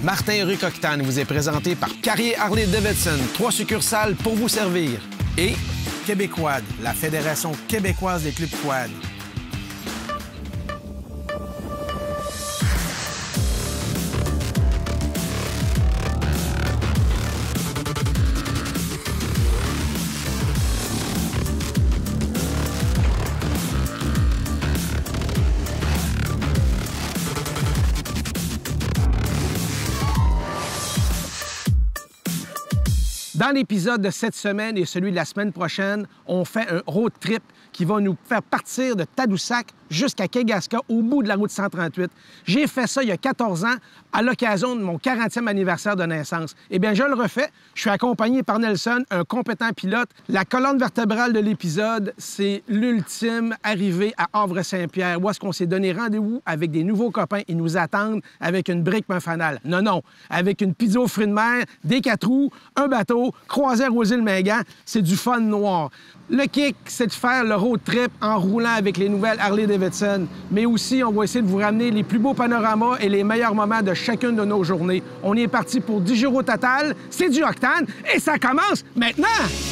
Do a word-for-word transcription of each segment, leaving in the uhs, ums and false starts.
Martin Rue Octane vous est présenté par Carrier Harley-Davidson, trois succursales pour vous servir. Et Québéquad, la Fédération québécoise des clubs quad. Dans l'épisode de cette semaine et celui de la semaine prochaine, on fait un road trip qui va nous faire partir de Tadoussac jusqu'à Kegaska, au bout de la route cent trente-huit. J'ai fait ça il y a quatorze ans, à l'occasion de mon quarantième anniversaire de naissance. Eh bien, je le refais. Je suis accompagné par Nelson, un compétent pilote. La colonne vertébrale de l'épisode, c'est l'ultime arrivée à Havre-Saint-Pierre, où est-ce qu'on s'est donné rendez-vous avec des nouveaux copains. Ils nous attendent avec une brique et un fanal. Non, non, avec une pizza aux fruits de mer, des quatre roues, un bateau, croisière aux îles Mingan. C'est du fun noir. Le kick, c'est de faire le road trip en roulant avec les nouvelles Harley-Davidson. Mais aussi, on va essayer de vous ramener les plus beaux panoramas et les meilleurs moments de chacune de nos journées. On est parti pour dix jours au total. C'est du octane et ça commence maintenant!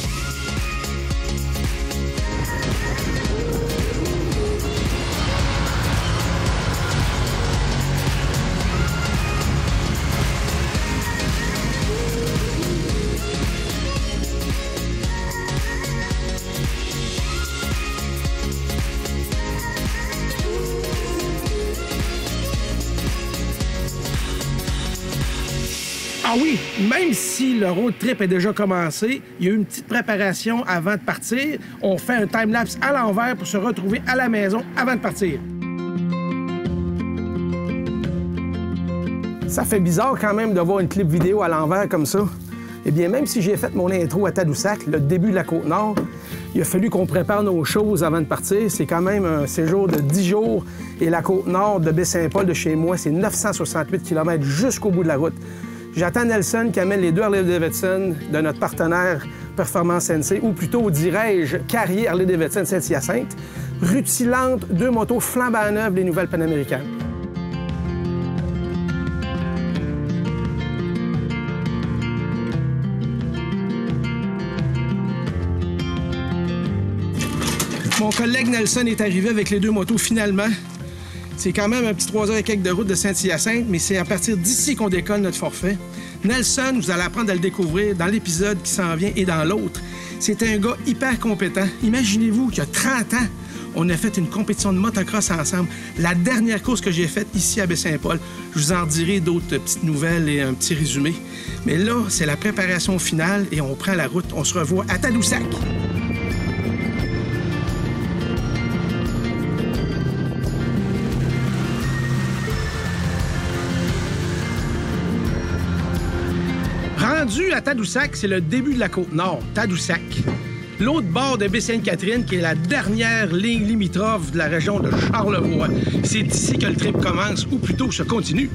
Ah oui, même si le road trip est déjà commencé, il y a eu une petite préparation avant de partir. On fait un time-lapse à l'envers pour se retrouver à la maison avant de partir. Ça fait bizarre quand même de voir une clip vidéo à l'envers comme ça. Eh bien, même si j'ai fait mon intro à Tadoussac, le début de la Côte-Nord, il a fallu qu'on prépare nos choses avant de partir. C'est quand même un séjour de dix jours. Et la Côte-Nord de Baie-Saint-Paul de chez moi, c'est neuf cent soixante-huit kilomètres jusqu'au bout de la route. J'attends Nelson qui amène les deux Harley-Davidson de notre partenaire Performance N C, ou plutôt, dirais-je, Carrier Harley-Davidson Saint-Hyacinthe, rutilante, deux motos flambant neuves, les nouvelles panaméricaines. Mon collègue Nelson est arrivé avec les deux motos finalement. C'est quand même un petit trois heures et quelques de route de Saint-Hyacinthe, mais c'est à partir d'ici qu'on décolle notre forfait. Nelson, vous allez apprendre à le découvrir dans l'épisode qui s'en vient et dans l'autre. C'est un gars hyper compétent. Imaginez-vous qu'il y a trente ans, on a fait une compétition de motocross ensemble. La dernière course que j'ai faite ici à Baie-Saint-Paul. Je vous en dirai d'autres petites nouvelles et un petit résumé. Mais là, c'est la préparation finale et on prend la route. On se revoit à Tadoussac. Rendu à Tadoussac, c'est le début de la Côte-Nord, Tadoussac. L'autre bord de Baie-Sainte-Catherine, qui est la dernière ligne limitrophe de la région de Charlevoix. C'est ici que le trip commence, ou plutôt se continue.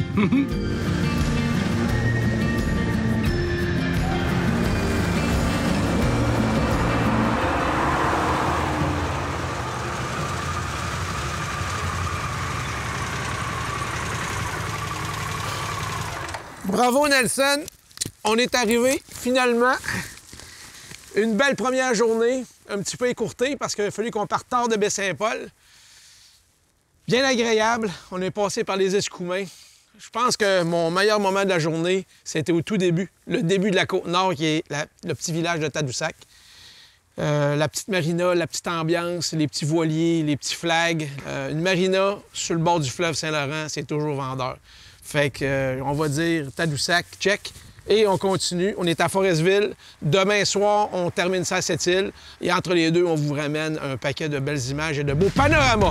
Bravo, Nelson! On est arrivé, finalement. Une belle première journée, un petit peu écourtée parce qu'il a fallu qu'on parte tard de Baie-Saint-Paul. Bien agréable. On est passé par les Escoumins. Je pense que mon meilleur moment de la journée, c'était au tout début. Le début de la Côte-Nord, qui est la, le petit village de Tadoussac. Euh, la petite marina, la petite ambiance, les petits voiliers, les petits flags. Euh, une marina sur le bord du fleuve Saint-Laurent, c'est toujours vendeur. Fait que, euh, on va dire Tadoussac, check. Et on continue. On est à Forestville. Demain soir, on termine ça à Sept-Îles. Et entre les deux, on vous ramène un paquet de belles images et de beaux panoramas.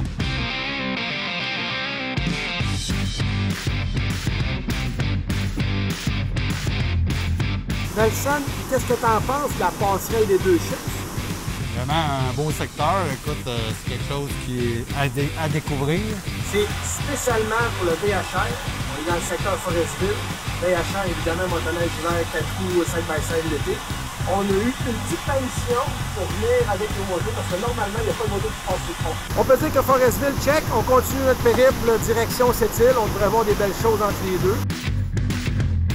Nelson, qu'est-ce que tu en penses de la passerelle des deux chiffres? Vraiment un beau secteur. Écoute, euh, c'est quelque chose qui est à, dé à découvrir. C'est spécialement pour le V H R. On est dans le secteur Forestville. V H R, évidemment, motoneige hiver, quatre roues, side by side l'été. On a eu une petite permission pour venir avec nos motos parce que normalement, il n'y a pas de moto qui passe sur le pont. On peut dire que Forestville, check. On continue notre périple direction Sept-Îles. On devrait voir des belles choses entre les deux.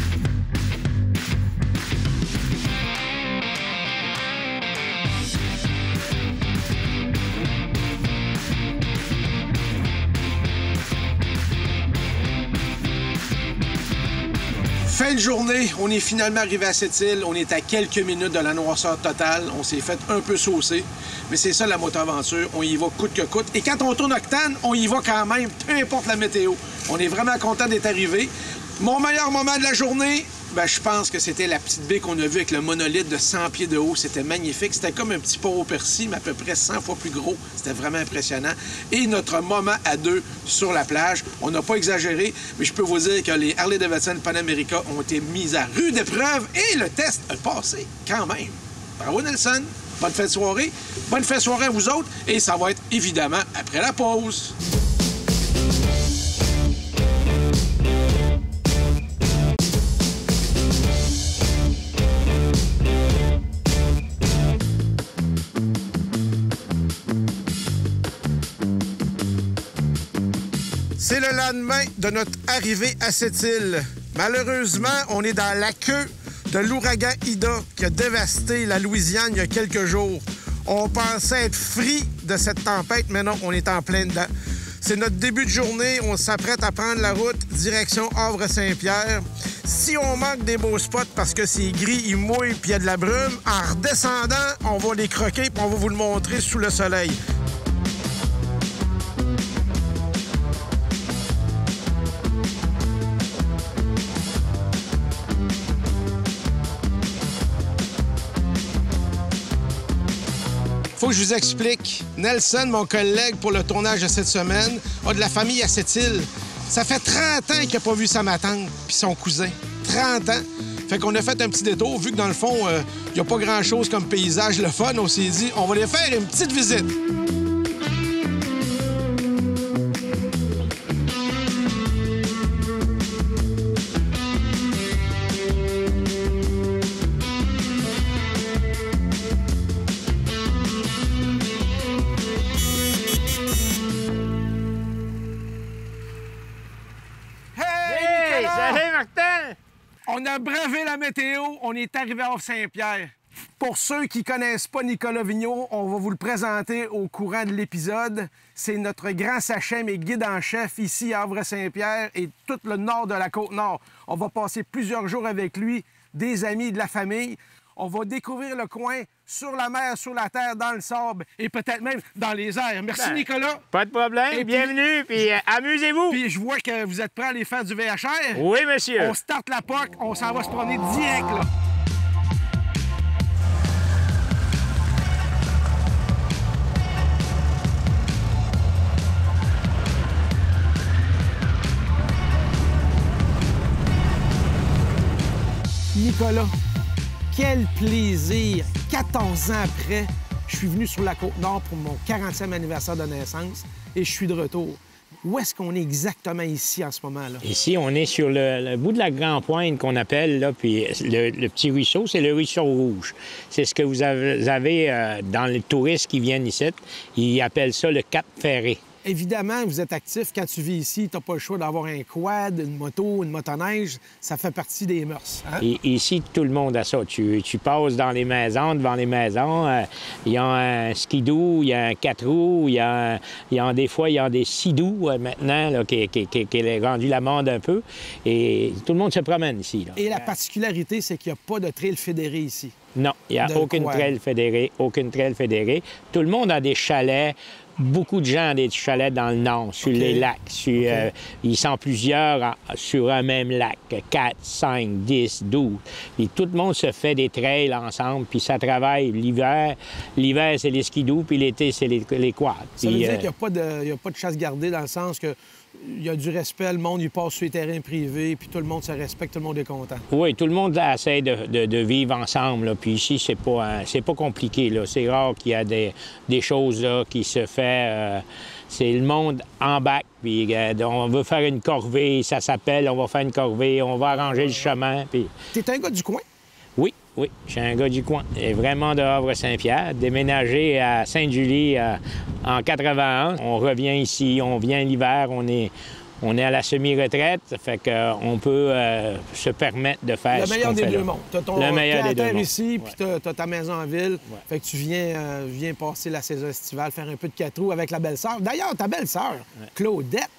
Fin de journée, on est finalement arrivé à cette île. On est à quelques minutes de la noirceur totale. On s'est fait un peu saucer. Mais c'est ça la moto-aventure. On y va coûte que coûte. Et quand on tourne Octane, on y va quand même, peu importe la météo. On est vraiment content d'être arrivé. Mon meilleur moment de la journée, ben, je pense que c'était la petite baie qu'on a vue avec le monolithe de cent pieds de haut. C'était magnifique. C'était comme un petit port au persil, mais à peu près cent fois plus gros. C'était vraiment impressionnant. Et notre moment à deux sur la plage, on n'a pas exagéré, mais je peux vous dire que les Harley-Davidson Pan-America ont été mis à rude épreuve et le test a passé quand même. Bravo Nelson. Bonne fête de soirée. Bonne fête de soirée à vous autres. Et ça va être évidemment après la pause. C'est le lendemain de notre arrivée à cette île. Malheureusement, on est dans la queue de l'ouragan Ida qui a dévasté la Louisiane il y a quelques jours. On pensait être free de cette tempête, mais non, on est en plein dedans. C'est notre début de journée. On s'apprête à prendre la route direction Havre-Saint-Pierre. Si on manque des beaux spots parce que c'est gris, il mouille puis il y a de la brume, en redescendant, on va les croquer puis on va vous le montrer sous le soleil. Faut que je vous explique. Nelson, mon collègue pour le tournage de cette semaine, a de la famille à cette île. Ça fait trente ans qu'il n'a pas vu sa matante puis son cousin. trente ans. Fait qu'on a fait un petit détour. Vu que dans le fond, il euh, n'y a pas grand-chose comme paysage le fun, on s'est dit, on va les faire une petite visite. On a bravé la météo, on est arrivé à Havre-Saint-Pierre. Pour ceux qui ne connaissent pas Nicolas Vigneault, on va vous le présenter au courant de l'épisode. C'est notre grand sachet, mais guide en chef ici à Havre-Saint-Pierre et tout le nord de la Côte-Nord. On va passer plusieurs jours avec lui, des amis, de la famille. On va découvrir le coin sur la mer, sur la terre, dans le sable et peut-être même dans les airs. Merci, ben, Nicolas. Pas de problème. Et bienvenue, puis, puis euh, amusez-vous. Puis je vois que vous êtes prêts à aller faire du V H R. Oui, monsieur. On starte la P O C, on s'en va se promener direct, là. Nicolas, quel plaisir! quatorze ans après, je suis venu sur la Côte-Nord pour mon quarantième anniversaire de naissance et je suis de retour. Où est-ce qu'on est exactement ici en ce moment-là? Ici, on est sur le, le bout de la Grande Pointe qu'on appelle, là, puis le, le petit ruisseau, c'est le ruisseau rouge. C'est ce que vous avez, vous avez euh, dans les touristes qui viennent ici. Ils appellent ça le Cap Ferré. Évidemment, vous êtes actif. Quand tu vis ici, tu n'as pas le choix d'avoir un quad, une moto, une motoneige. Ça fait partie des mœurs. Hein? Et, ici, tout le monde a ça. Tu, tu passes dans les maisons, devant les maisons. Euh, il y a un skidoo, il y a un quatre roues, il y a, un, il y a des fois, il y a des sidous euh, maintenant là, qui, qui, qui, qui est rendu la mode un peu. Et tout le monde se promène ici. Là. Et la particularité, c'est qu'il n'y a pas de trail fédéré ici. Non, il n'y a aucune trail fédérée, aucune trail fédérée. Tout le monde a des chalets. Beaucoup de gens ont des chalets dans le nord, sur okay. les lacs. Sur, okay. euh, ils sont plusieurs en, sur un même lac, quatre, cinq, dix, douze. Et tout le monde se fait des trails ensemble, puis ça travaille l'hiver. L'hiver, c'est les skidoo, puis l'été, c'est les, les quads. Ça puis, veut dire euh... qu'il n'y a, a pas de chasse gardée dans le sens que il y a du respect, le monde, il passe sur les terrains privés, puis tout le monde se respecte, tout le monde est content. Oui, tout le monde essaie de, de, de vivre ensemble, là. Puis ici, c'est pas, euh, c'est pas compliqué, là. C'est rare qu'il y a des, des choses, là, qui se fait... Euh, c'est le monde en bac, puis euh, on veut faire une corvée, ça s'appelle, on va faire une corvée, on va arranger le chemin, puis... T'es un gars du coin? Oui, oui, je suis un gars du coin. Et vraiment de Havre-Saint-Pierre, déménagé à Sainte-Julie euh, en quatre-vingt-un. On revient ici, on vient l'hiver, on est, on est à la semi-retraite, ça fait qu'on peut euh, se permettre de faire le meilleur des deux mondes. T'as ton le meilleur des deux mondes. Ici, puis ouais. t'as ta maison en ville. Ouais. Fait que tu viens, euh, viens passer la saison estivale, faire un peu de quatre roues avec la belle-sœur. D'ailleurs, ta belle-sœur, ouais. Claudette,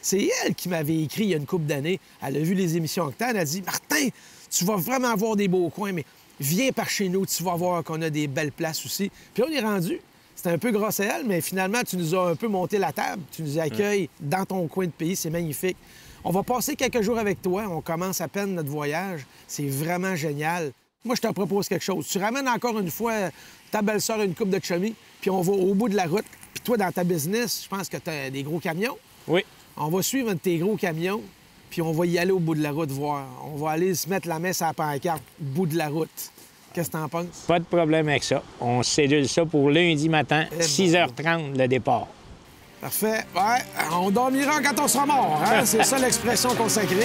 C'est elle qui m'avait écrit il y a une couple d'années. Elle a vu les émissions Octane. Elle a dit « Martin, tu vas vraiment avoir des beaux coins, mais viens par chez nous, tu vas voir qu'on a des belles places aussi. » Puis on est rendu. C'était un peu grâce à elle, mais finalement, tu nous as un peu monté la table. Tu nous accueilles mmh. dans ton coin de pays. C'est magnifique. On va passer quelques jours avec toi. On commence à peine notre voyage. C'est vraiment génial. Moi, je te propose quelque chose. Tu ramènes encore une fois ta belle-sœur une coupe de chummy, puis on va au bout de la route. Puis toi, dans ta business, je pense que tu as des gros camions. Oui. On va suivre un de tes gros camions, puis on va y aller au bout de la route voir. On va aller se mettre la messe à la pancarte, au bout de la route. Qu'est-ce que t'en penses? Pas de problème avec ça. On cédule ça pour lundi matin, eh six heures trente, le départ. Parfait. Ouais, on dormira quand on sera mort, hein? C'est ça l'expression consacrée.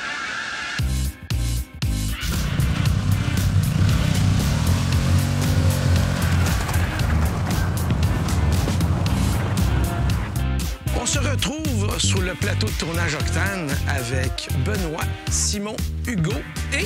On se retrouve sur le plateau de tournage Octane avec Benoît, Simon, Hugo et...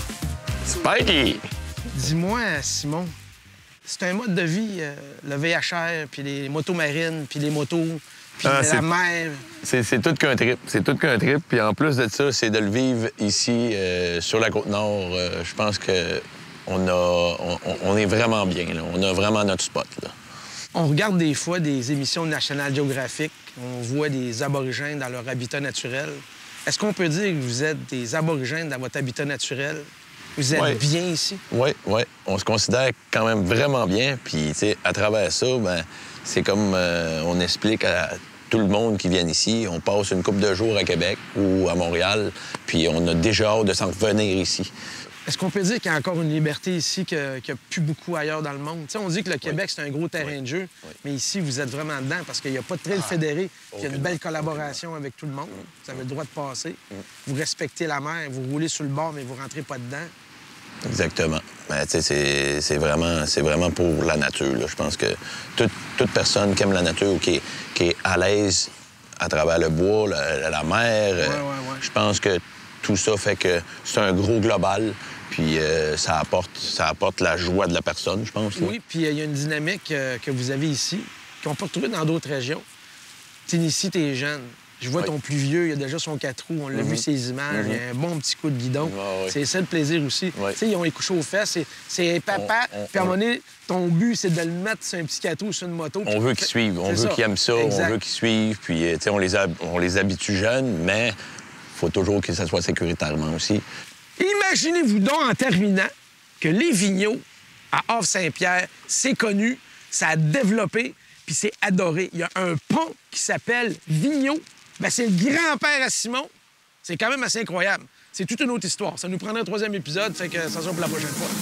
Spikey! Dis-moi, Simon, c'est un mode de vie, euh, le V H R, puis les motos marines, puis les motos, puis ah, la mer. C'est tout qu'un trip. C'est tout qu'un trip. Puis en plus de ça, c'est de le vivre ici, euh, sur la Côte-Nord. Euh, je pense que on, a, on, on est vraiment bien. Là. On a vraiment notre spot. Là. On regarde des fois des émissions de National Geographic. On voit des aborigènes dans leur habitat naturel. Est-ce qu'on peut dire que vous êtes des aborigènes dans votre habitat naturel? Vous êtes ouais. bien ici? Oui, oui. On se considère quand même vraiment bien. Puis, tu sais, à travers ça, ben, c'est comme euh, on explique à tout le monde qui vient ici. On passe une couple de jours à Québec ou à Montréal, puis on a déjà hâte de s'en revenir ici. Est-ce qu'on peut dire qu'il y a encore une liberté ici qu'il n'y a plus beaucoup ailleurs dans le monde? T'sais, on dit que le Québec, oui. c'est un gros terrain oui. de jeu, oui. mais ici, vous êtes vraiment dedans parce qu'il n'y a pas de trail ah, fédéré, puis il y a une belle collaboration avec tout le monde. Mm. Vous avez le droit de passer. Mm. Vous respectez la mer, vous roulez sur le bord, mais vous ne rentrez pas dedans. Exactement. Ben, c'est vraiment, vraiment pour la nature. Là. Je pense que toute, toute personne qui aime la nature ou qui est, qui est à l'aise à travers le bois, la, la mer, ouais, euh, ouais, ouais. je pense que tout ça fait que c'est un gros global. Puis euh, ça, apporte, ça apporte la joie de la personne, je pense. Là. Oui, puis il euh, y a une dynamique euh, que vous avez ici qu'on peut retrouver dans d'autres régions. Tennessee, t'es jeune. Je vois oui. ton plus vieux, il a déjà son quatre roues, on l'a mm-hmm. vu ses images, mm-hmm. il y a un bon petit coup de guidon. Ah, oui. C'est ça le plaisir aussi. Oui. Tu sais, ils ont les couchés aux fesses, c'est papa, on, on, puis à un moment donné, ton but, c'est de le mettre sur un petit quatre roues, sur une moto. On veut qu'ils suivent, on veut qu'ils aiment ça, exact. On veut qu'ils suivent, puis tu sais, on les, on les habitue jeunes, mais il faut toujours que ça soit sécuritairement aussi. Imaginez-vous donc, en terminant, que les Vigneault, à Havre-Saint-Pierre, c'est connu, ça a développé, puis c'est adoré. Il y a un pont qui s'appelle Vigneault. Bien, c'est le grand-père à Simon. C'est quand même assez incroyable. C'est toute une autre histoire. Ça nous prendra un troisième épisode, fait que ça sera pour la prochaine fois.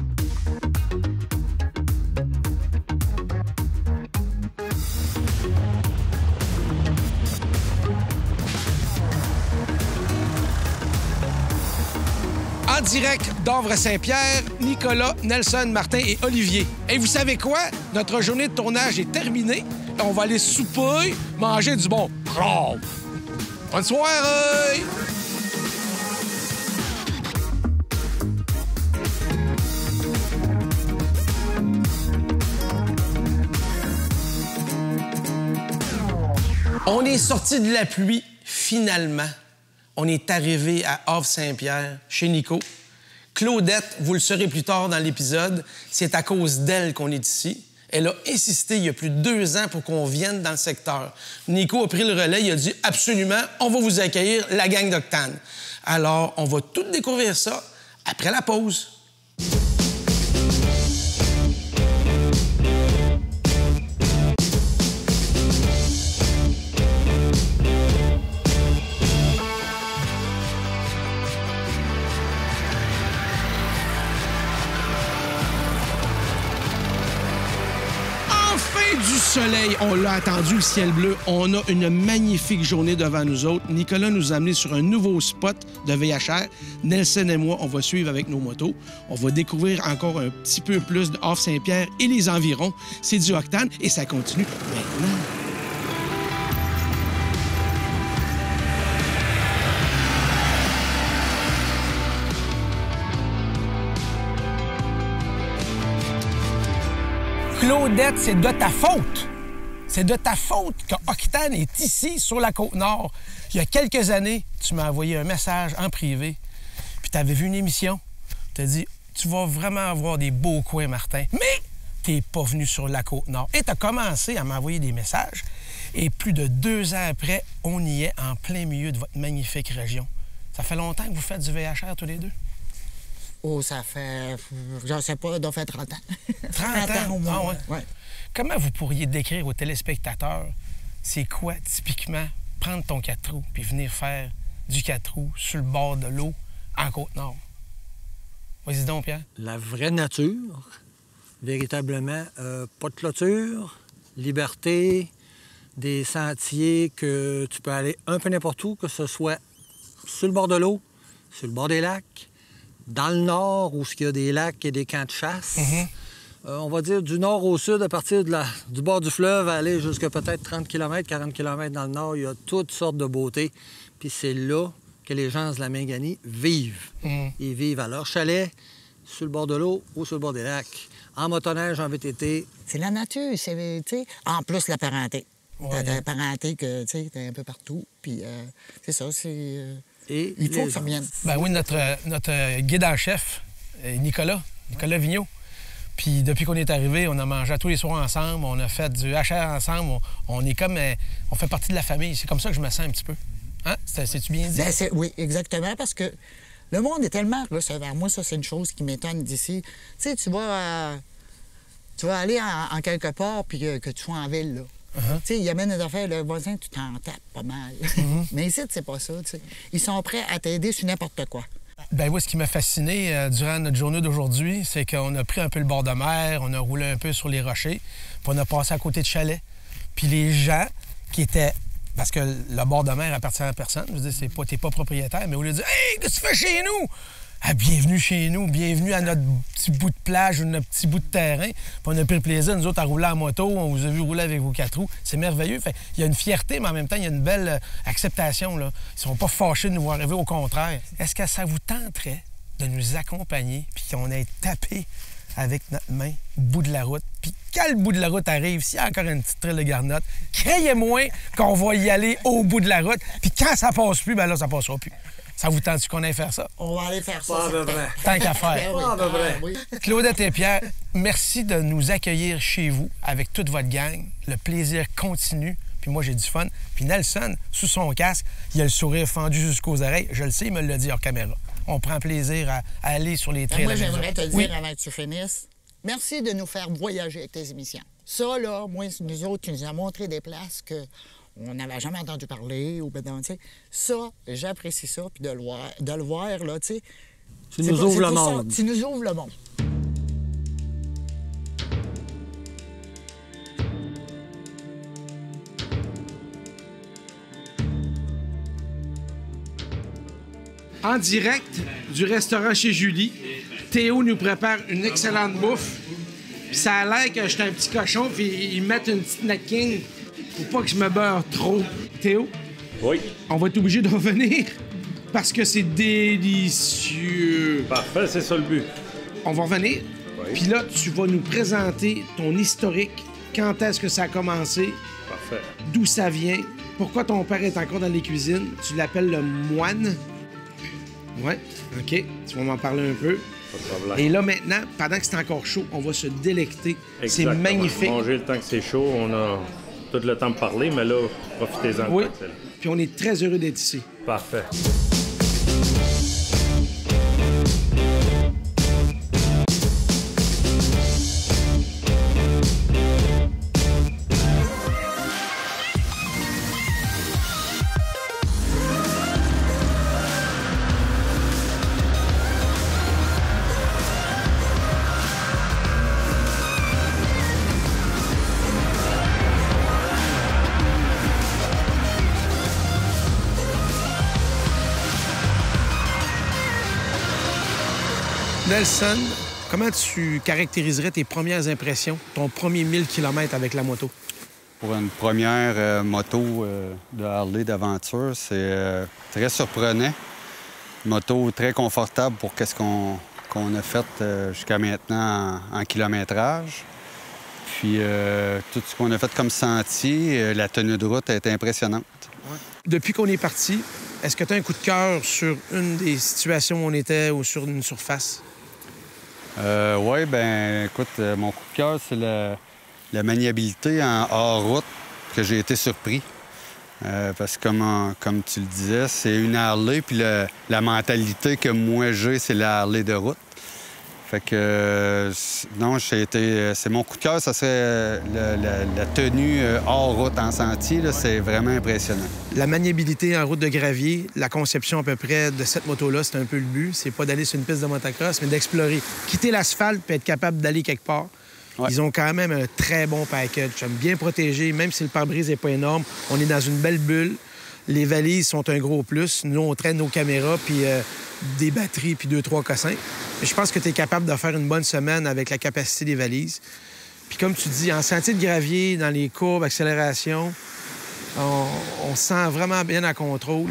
En direct d'Havre-Saint-Pierre, Nicolas, Nelson, Martin et Olivier. Et vous savez quoi? Notre journée de tournage est terminée. On va aller souper, manger du bon. Bonne soirée! On est sorti de la pluie, finalement. On est arrivé à Havre-Saint-Pierre, chez Nico. Claudette, vous le saurez plus tard dans l'épisode, c'est à cause d'elle qu'on est ici. Elle a insisté il y a plus de deux ans pour qu'on vienne dans le secteur. Nico a pris le relais, il a dit « Absolument, on va vous accueillir, la gang d'Octane. » Alors, on va tout découvrir ça après la pause. Du soleil, on l'a attendu, le ciel bleu. On a une magnifique journée devant nous autres. Nicolas nous a amenés sur un nouveau spot de V H R. Nelson et moi, on va suivre avec nos motos. On va découvrir encore un petit peu plus de Havre-Saint-Pierre et les environs. C'est du Octane et ça continue maintenant. Claudette, c'est de ta faute. C'est de ta faute que Octane est ici, sur la Côte-Nord. Il y a quelques années, tu m'as envoyé un message en privé, puis tu avais vu une émission. Tu as dit, tu vas vraiment avoir des beaux coins, Martin, mais tu n'es pas venu sur la Côte-Nord. Et tu as commencé à m'envoyer des messages. Et plus de deux ans après, on y est en plein milieu de votre magnifique région. Ça fait longtemps que vous faites du V H R tous les deux? Oh, ça fait, je ne sais pas, ça doit faire trente ans. trente ans au moins. Ah, ouais. Ouais. Comment vous pourriez décrire aux téléspectateurs, c'est quoi, typiquement, prendre ton quatre roues puis venir faire du quatre roues sur le bord de l'eau en Côte-Nord? Vas-y donc, Pierre. La vraie nature, véritablement, euh, pas de clôture, liberté, des sentiers que tu peux aller un peu n'importe où, que ce soit sur le bord de l'eau, sur le bord des lacs, dans le nord, où il y a des lacs et des camps de chasse. Mm-hmm. Euh, on va dire du nord au sud, à partir de la, du bord du fleuve, à aller jusqu'à peut-être trente kilomètres, quarante kilomètres dans le nord, il y a toutes sortes de beautés. Puis c'est là que les gens de la Mingani vivent. Mm. Ils vivent à leur chalet, sur le bord de l'eau ou sur le bord des lacs, en motoneige, en V T T. C'est la nature, c'est, tu sais, en plus la parenté. Ouais. T'as la parenté que, tu sais, t'es un peu partout, puis euh, c'est ça, c'est... Euh, Et il faut les que ça gens. revienne. Ben oui, notre, notre guide en chef, euh, Nicolas, Nicolas Vigneault. Puis depuis qu'on est arrivé, on a mangé tous les soirs ensemble, on a fait du H R ensemble, on, on est comme... euh, on fait partie de la famille. C'est comme ça que je me sens un petit peu. Hein? C'est- C'est-tu bien dit? Ben, c'est- oui, exactement, parce que le monde est tellement recevant. Moi, ça, c'est une chose qui m'étonne d'ici. Tu sais, tu vas, euh, tu vas aller en, en quelque part, puis que, que tu sois en ville, là. Uh-huh. Tu sais, il amène des affaires, le voisin, tu t'en tapes pas mal. Mais ici, c'est pas ça, tu sais. Ils sont prêts à t'aider sur n'importe quoi. Ben oui, ce qui m'a fasciné euh, durant notre journée d'aujourd'hui, c'est qu'on a pris un peu le bord de mer, on a roulé un peu sur les rochers, puis on a passé à côté de chalets. Puis les gens qui étaient... Parce que le bord de mer appartient à personne. Je veux dire, c'est pas, t'es pas propriétaire, mais au lieu de dire « Hey, qu'est-ce que tu fais chez nous? » Ah, bienvenue chez nous, bienvenue à notre petit bout de plage ou notre petit bout de terrain. Puis on a pris le plaisir, nous autres, à rouler en moto. On vous a vu rouler avec vos quatre roues. C'est merveilleux. Fait, il y a une fierté, mais en même temps, il y a une belle euh, acceptation. Là. Ils sont pas fâchés de nous voir arriver, au contraire. Est-ce que ça vous tenterait de nous accompagner puis qu'on ait tapé avec notre main au bout de la route? Puis quand le bout de la route arrive, s'il y a encore une petite trail de garnotte, craignez-moi qu'on va y aller au bout de la route. Puis quand ça passe plus, ben là, ça passera plus. Ça vous tente-tu qu'on aille faire ça? On va aller faire ça. Pas à peu certain. près. Tant qu'à faire. Ben oui, Pas à peu près. ah, oui. Claudette et Pierre, merci de nous accueillir chez vous avec toute votre gang. Le plaisir continue. Puis moi, j'ai du fun. Puis Nelson, sous son casque, il a le sourire fendu jusqu'aux oreilles. Je le sais, il me l'a dit hors caméra. On prend plaisir à, à aller sur les Ben, trails. moi, avec j'aimerais vous. te dire, Oui. avant que tu finisses, merci de nous faire voyager avec tes émissions. Ça, là, moi, nous autres, tu nous as montré des places que on n'avait jamais entendu parler, ou ben, tu sais. Ça, j'apprécie ça, puis de le voir, de le voir, là, tu sais. Tu C'est nous pas- ouvres c'est le tout ça, monde. Tu nous ouvres le monde. En direct du restaurant chez Julie, Théo nous prépare une excellente bouffe. Puis ça a l'air que j'étais un petit cochon, puis ils mettent une petite necking pour pas que je me beurre trop. Théo? Oui. On va être obligé de revenir parce que c'est délicieux. Parfait, c'est ça le but. On va revenir. Oui. Puis là, tu vas nous présenter ton historique. Quand est-ce que ça a commencé? Parfait. D'où ça vient? Pourquoi ton père est encore dans les cuisines? Tu l'appelles le moine? Ouais, OK. Tu vas m'en parler un peu. Pas de problème. Et là, maintenant, pendant que c'est encore chaud, on va se délecter. C'est Exactement. magnifique. Manger le temps que c'est chaud, on a tout le temps de parler, mais là, profitez-en Oui. le temps que c'est là. Puis on est très heureux d'être ici. Parfait. Nelson, comment tu caractériserais tes premières impressions, ton premier mille kilomètres avec la moto? Pour une première euh, moto euh, de Harley d'aventure, c'est euh, très surprenant. Une moto très confortable pour qu'est-ce qu'on qu'on a fait euh, jusqu'à maintenant en, en kilométrage. Puis euh, tout ce qu'on a fait comme sentier, euh, la tenue de route a été impressionnante. Depuis qu'on est parti, est-ce que tu as un coup de cœur sur une des situations où on était ou sur une surface? Euh, oui, ben écoute, euh, mon coup de cœur, c'est la, la maniabilité en hors-route que j'ai été surpris. Euh, parce que, comme, en, comme tu le disais, c'est une Harley, puis le, la mentalité que moi j'ai, c'est la Harley de route. Fait que, euh, non, j'ai été, c'est mon coup de cœur, ça serait euh, la, la, la tenue euh, hors route en sentier, là, c'est vraiment impressionnant. La maniabilité en route de gravier, la conception à peu près de cette moto-là, c'est un peu le but. C'est pas d'aller sur une piste de motocross, mais d'explorer, quitter l'asphalte puis être capable d'aller quelque part. Ouais. Ils ont quand même un très bon package. J'aime bien protégé, même si le pare-brise n'est pas énorme. On est dans une belle bulle. Les valises sont un gros plus. Nous, on traîne nos caméras, puis euh, des batteries, puis deux, trois cossins. Mais je pense que tu es capable de faire une bonne semaine avec la capacité des valises. Puis comme tu dis, en sentier de gravier, dans les courbes, accélération, on, on se sent vraiment bien en contrôle.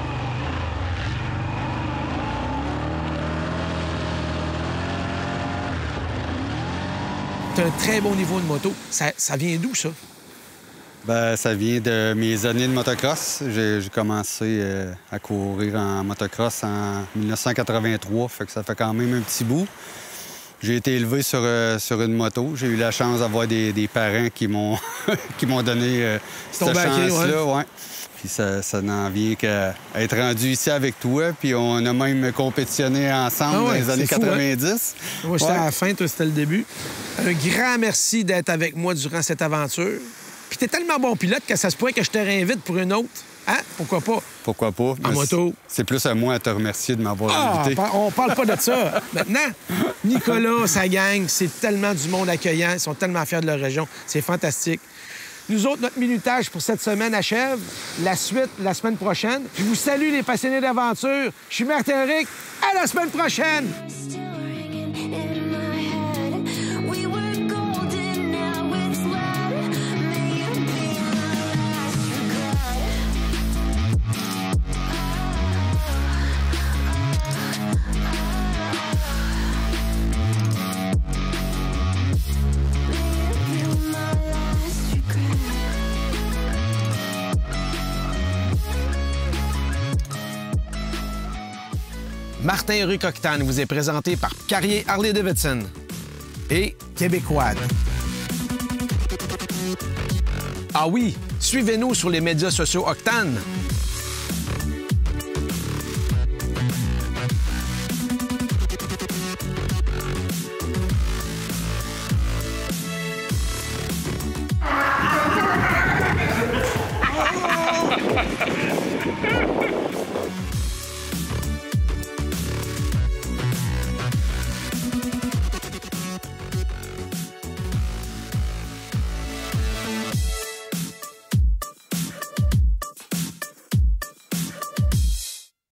Tu as un très bon niveau de moto. Ça, ça vient d'où, ça? Bien, ça vient de mes années de motocross. J'ai commencé euh, à courir en motocross en mille neuf cent quatre-vingt-trois, fait que ça fait quand même un petit bout. J'ai été élevé sur, euh, sur une moto. J'ai eu la chance d'avoir des, des parents qui m'ont qui m'ont donné euh, cette chance-là. Ouais. Ouais. Puis ça, ça n'en vient qu'à être rendu ici avec toi. Puis on a même compétitionné ensemble ah ouais, dans les années fou, quatre-vingt-dix. Hein? Moi, j'étais ouais. à la fin, toi, c'était le début. Un grand merci d'être avec moi durant cette aventure. Puis t'es tellement bon pilote que ça se pourrait que je te réinvite pour une autre. Hein? Pourquoi pas? Pourquoi pas? En moto. C'est plus à moi à te remercier de m'avoir ah, invité. On parle pas de ça. Maintenant, Nicolas, sa gang, c'est tellement du monde accueillant. Ils sont tellement fiers de leur région. C'est fantastique. Nous autres, notre minutage pour cette semaine achève. La suite, la semaine prochaine. Je vous salue, les passionnés d'aventure. Je suis Martin-Éric. À la semaine prochaine! Martin-Éric Octane vous est présenté par Carrier Harley-Davidson et Québécois. Ah oui, suivez-nous sur les médias sociaux Octane.